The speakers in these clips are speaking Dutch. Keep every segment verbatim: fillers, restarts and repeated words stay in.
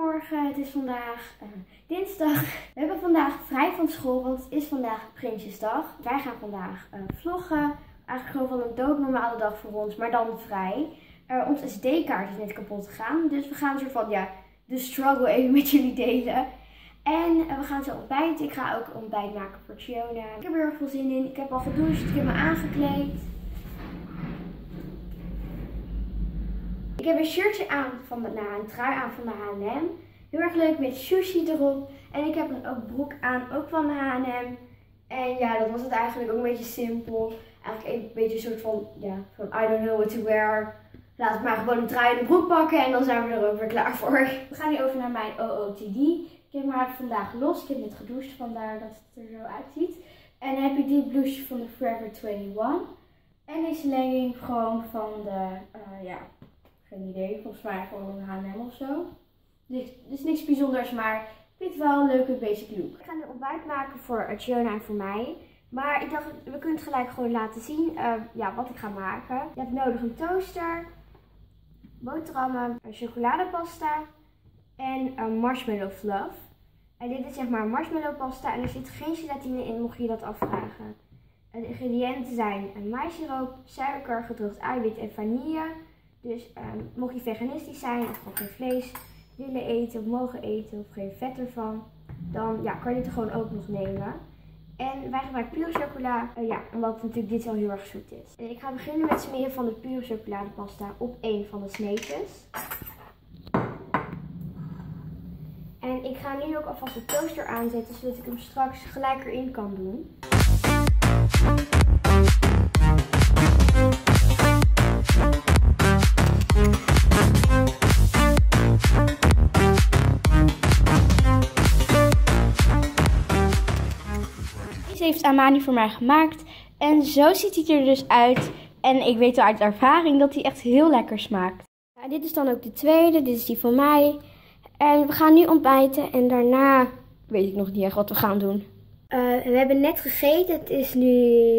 Goedemorgen, het is vandaag uh, dinsdag. We hebben vandaag vrij van school, want het is vandaag Prinsjesdag. Wij gaan vandaag uh, vloggen. Eigenlijk gewoon van een doodnormale dag voor ons, maar dan vrij. Uh, ons S D-kaart is net kapot gegaan, dus we gaan een soort van, ja, de struggle even met jullie delen. En uh, we gaan zo ontbijten. Ik ga ook een ontbijt maken voor Chiona. Ik heb er heel erg veel zin in. Ik heb al gedoucht, ik heb me aangekleed. Ik heb een shirtje aan van de, nou, een trui aan van de H en M. Heel erg leuk met sushi erop. En ik heb dan ook broek aan, ook van de H en M. En ja, dat was het eigenlijk ook een beetje simpel. Eigenlijk een beetje een soort van, ja, van I don't know what to wear. Laat ik maar gewoon een trui en een broek pakken en dan zijn we er ook weer klaar voor. We gaan nu over naar mijn O O T D. Ik heb haar vandaag los. Ik heb net gedoucht, vandaar dat het er zo uitziet. En dan heb ik dit blouseje van de Forever eenentwintig. En deze legging gewoon van de, uh, ja... geen idee, volgens mij gewoon een H en M of zo. Dus, dus niks bijzonders, maar ik vind het wel een leuke basic look. Ik ga nu ontbijt maken voor Chiona en voor mij. Maar ik dacht, we kunnen het gelijk gewoon laten zien uh, ja, wat ik ga maken. Je hebt nodig een toaster, boterhammen, een chocoladepasta en een marshmallow fluff. En dit is zeg maar marshmallow pasta en er zit geen gelatine in, mocht je dat afvragen. De ingrediënten zijn een maïssiroop, suiker, gedroogd eiwit en vanille. Dus um, mocht je veganistisch zijn of gewoon geen vlees willen eten of mogen eten of geen vet ervan, dan ja, kan je dit er gewoon ook nog nemen. En wij gebruiken pure chocola, uh, ja, omdat natuurlijk dit al heel erg zoet is. En ik ga beginnen met het smeren van de pure chocoladepasta op één van de sneetjes. En ik ga nu ook alvast de toaster aanzetten, zodat ik hem straks gelijk erin kan doen. Deze heeft Amani voor mij gemaakt. En zo ziet hij er dus uit. En ik weet al uit ervaring dat hij echt heel lekker smaakt. Ja, dit is dan ook de tweede. Dit is die van mij. En we gaan nu ontbijten. En daarna weet ik nog niet echt wat we gaan doen. Uh, we hebben net gegeten. Het is nu...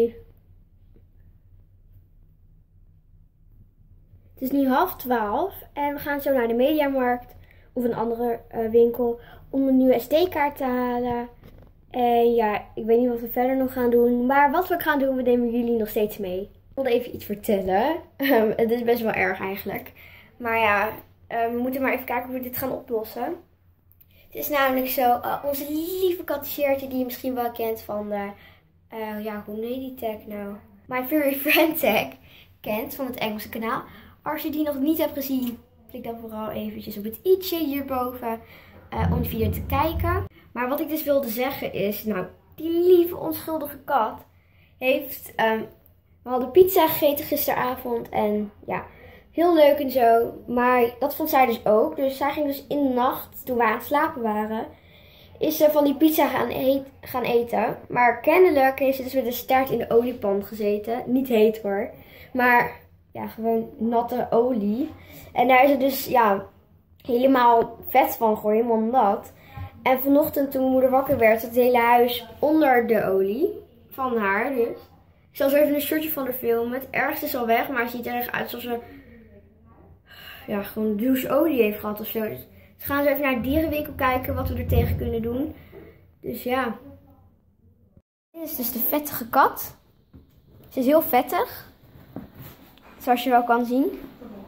Het is nu half twaalf. En we gaan zo naar de Mediamarkt. Of een andere uh, winkel. Om een nieuwe S D-kaart te halen. En ja, ik weet niet wat we verder nog gaan doen. Maar wat we gaan doen, we nemen jullie nog steeds mee. Ik wilde even iets vertellen. Um, het is best wel erg eigenlijk. Maar ja, um, we moeten maar even kijken hoe we dit gaan oplossen. Het is namelijk zo, uh, onze lieve kattencheertje die je misschien wel kent van de, uh, ja, hoe heet die tag nou? My Furry Friend tag kent van het Engelse kanaal. Als je die nog niet hebt gezien, klik dan vooral eventjes op het i'tje hierboven uh, om die video te kijken. Maar wat ik dus wilde zeggen is, nou, die lieve onschuldige kat heeft, um, we hadden pizza gegeten gisteravond en ja, heel leuk en zo. Maar dat vond zij dus ook. Dus zij ging dus in de nacht, toen we aan het slapen waren, is ze van die pizza gaan, eet, gaan eten. Maar kennelijk heeft ze dus met een staart in de oliepan gezeten. Niet heet hoor, maar ja, gewoon natte olie. En daar is het dus, ja, helemaal vet van geworden, helemaal nat. En vanochtend toen mijn moeder wakker werd, zat het hele huis onder de olie van haar dus. Ik zal zo even een shirtje van haar filmen. Het ergste is al weg, maar het ziet er erg uit alsof ze ja, gewoon doucheolie heeft gehad of zo. Dus we gaan zo even naar de dierenwinkel kijken wat we er tegen kunnen doen. Dus ja. Dit is dus de vettige kat. Ze is heel vettig. Zoals je wel kan zien.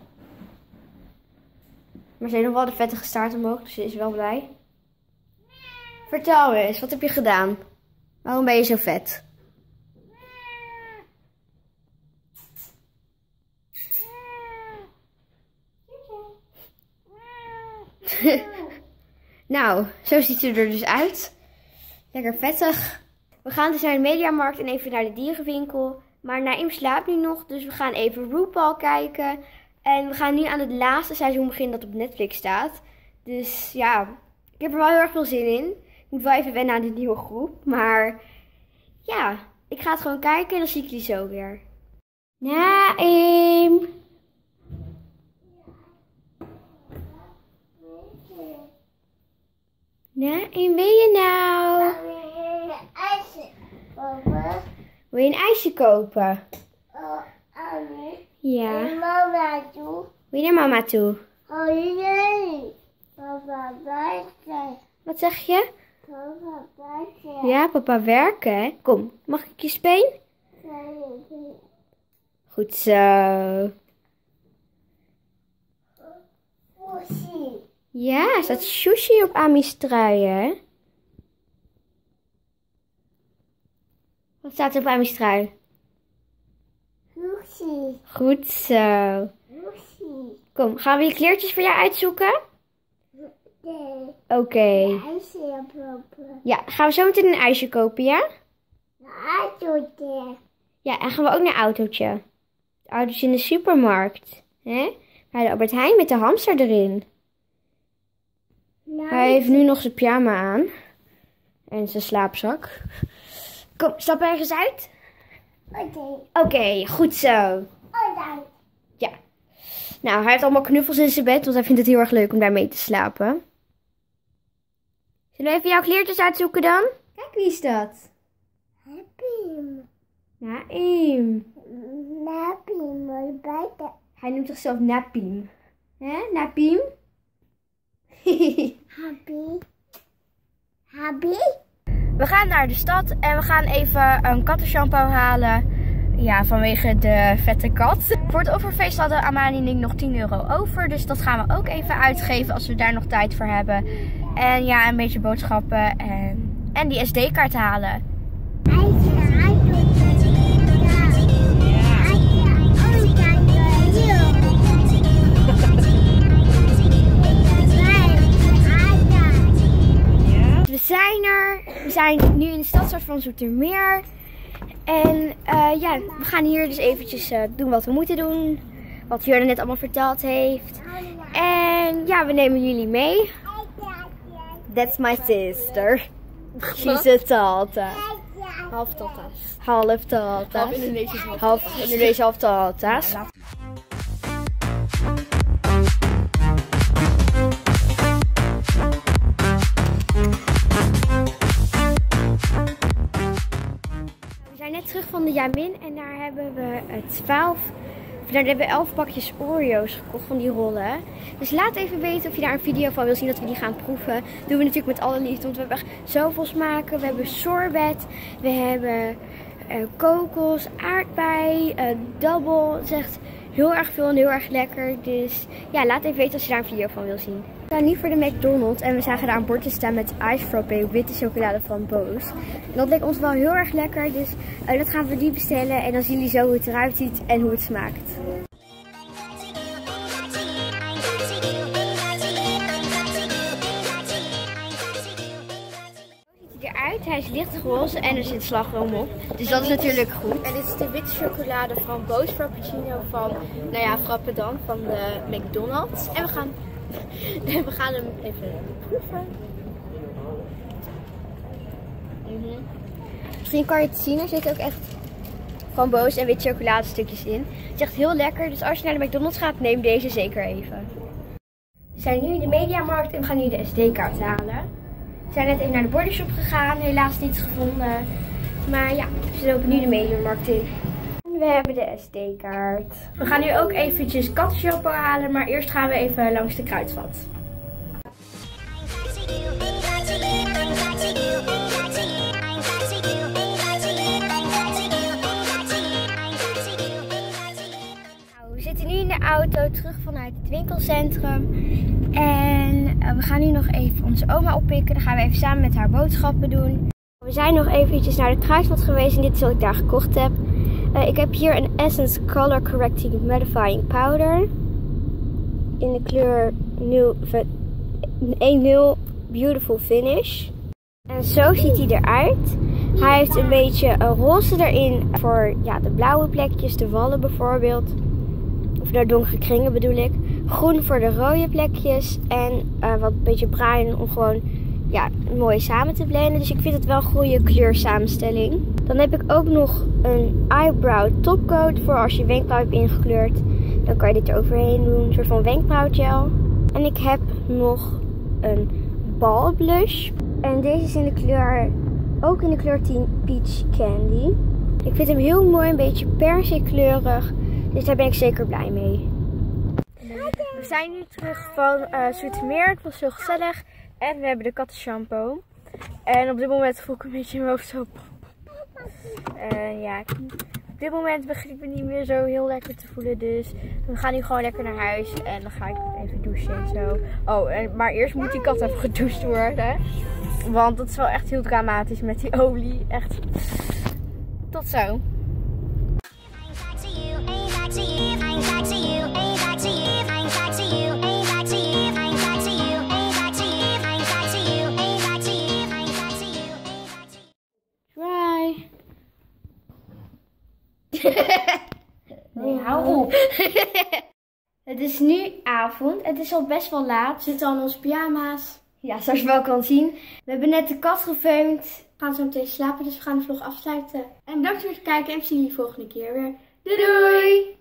Maar ze heeft nog wel de vettige staart omhoog, dus ze is wel blij. Vertel eens, wat heb je gedaan? Waarom ben je zo vet? Nou, zo ziet ze er dus uit. Lekker vettig. We gaan dus naar de Mediamarkt en even naar de dierenwinkel. Maar Naïm slaapt nu nog, dus we gaan even RuPaul kijken. En we gaan nu aan het laatste seizoen beginnen dat op Netflix staat. Dus ja, ik heb er wel heel erg veel zin in. Ik moet wel even wennen aan de nieuwe groep. Maar ja, ik ga het gewoon kijken en dan zie ik jullie zo weer. Naïm! Naïm, ben je nou? Wil je een ijsje kopen? Ja. Mama toe. Wil je naar mama toe? Oh, nee. Papa, Wat zeg je? Papa werken. Ja, papa werken, hè? Kom, mag ik je speen? Goed zo. Sushi. Ja, er staat sushi op Ami's trui, hè? Wat staat er op Ami's trui? Sushi. Goed zo. Sushi. Kom, gaan we die kleertjes voor jou uitzoeken? Nee. Oké. Okay. IJsje proppen. Ja, gaan we zo meteen een ijsje kopen, ja? Autootje. Ja, en gaan we ook naar autootje. Het autootje in de supermarkt. Hè? Bij de Albert Heijn met de hamster erin. Nou, Hij heeft nu nog zijn pyjama aan. En zijn slaapzak. Kom, stap ergens uit. Oké. Oké, okay, goed zo. Alright. Ja. Nou, hij heeft allemaal knuffels in zijn bed, want hij vindt het heel erg leuk om daar mee te slapen. Zullen we even jouw kleertjes uitzoeken dan? Kijk, wie is dat? Nappie. Naim. Nappie, maar buiten. Hij noemt zichzelf Napiem. Hè, Napiem? Happy. Happy. We gaan naar de stad en we gaan even een kattenshampoo halen. Ja, vanwege de vette kat. Voor het offerfeest hadden Amani en ik nog tien euro over. Dus dat gaan we ook even uitgeven als we daar nog tijd voor hebben. En ja, een beetje boodschappen en, en die S D-kaart halen. IJsje, autootje. Ja. We zijn er. We zijn nu in de stadstad van Zoetermeer. En uh, ja, we gaan hier dus eventjes uh, doen wat we moeten doen. Wat Jurre net allemaal verteld heeft. En ja, we nemen jullie mee. That's my sister. She's a tata. Half tata's. Half tata's. Half Indonesisch, half Half Indonesisch, half tata's. Ja, We zijn net terug van de Jamin en daar hebben we twaalf, of daar hebben we elf pakjes Oreo's gekocht van die rollen. Dus laat even weten of je daar een video van wil zien dat we die gaan proeven. Dat doen we natuurlijk met alle liefde, want we hebben echt zoveel smaken. We hebben sorbet, we hebben uh, kokos, aardbei, uh, double. Het is echt heel erg veel en heel erg lekker. Dus ja, laat even weten als je daar een video van wil zien. We staan nu voor de McDonald's en we zagen daar een bordje staan met ice frappé, witte chocolade framboos. En dat leek ons wel heel erg lekker, dus uh, dat gaan we die bestellen en dan zien jullie zo hoe het eruit ziet en hoe het smaakt. Eruit. Hij is lichtroze en er zit slagroom op. Dus dat is natuurlijk goed. En dit is de witte chocolade framboos frappuccino van, nou ja, Frappe dan, van de McDonald's. En we gaan, we gaan hem even proeven. Mm-hmm. Misschien kan je het zien, er zitten ook echt framboos en witte chocoladestukjes in. Het is echt heel lekker, dus als je naar de McDonald's gaat, neem deze zeker even. We zijn nu in de Mediamarkt en we gaan nu de S D-kaart halen. We zijn net even naar de bodyshop gegaan, helaas niets gevonden. Maar ja, we lopen nu de Mediamarkt in. En we hebben de S D-kaart. We gaan nu ook eventjes kattenshampoo halen, maar eerst gaan we even langs de kruidvat. Nou, we zitten nu in de auto terug vanuit het winkelcentrum. En uh, we gaan nu nog even onze oma oppikken. Dan gaan we even samen met haar boodschappen doen. We zijn nog eventjes naar de kruidvat geweest en dit is wat ik daar gekocht heb. Uh, ik heb hier een Essence Color Correcting Mattifying Powder. In de kleur één nul Beautiful Finish. En zo ziet hij eruit. Hij heeft een beetje een roze erin voor ja, de blauwe plekjes, de wallen bijvoorbeeld. Of de donkere kringen bedoel ik. Groen voor de rode plekjes. En uh, wat een beetje bruin om gewoon ja, mooi samen te blenden. Dus ik vind het wel een goede kleursamenstelling. Dan heb ik ook nog een eyebrow topcoat voor als je wenkbrauw hebt ingekleurd. Dan kan je dit eroverheen doen. Een soort van wenkbrauwgel. En ik heb nog een bal blush. En deze is in de kleur, ook in de kleur tien Peach Candy. Ik vind hem heel mooi, een beetje persikkleurig. Dus daar ben ik zeker blij mee. We zijn nu terug van uh, Zoetermeer. Het was heel gezellig. En we hebben de kattenshampoo. En op dit moment voel ik een beetje in mijn hoofd zo. En ja, op dit moment begin ik me niet meer zo heel lekker te voelen. Dus we gaan nu gewoon lekker naar huis. En dan ga ik even douchen en zo. Oh, en, maar eerst moet die kat even gedoucht worden. Want dat is wel echt heel dramatisch met die olie. Echt. Tot zo. Try. Nee, hou op. Het is nu avond. Het is al best wel laat. We zitten al in onze pyjama's. Ja, zoals je wel kan zien. We hebben net de kat gefilmd. We gaan zo meteen slapen, dus we gaan de vlog afsluiten. En bedankt voor het kijken en we zien jullie volgende keer weer. Doei doei!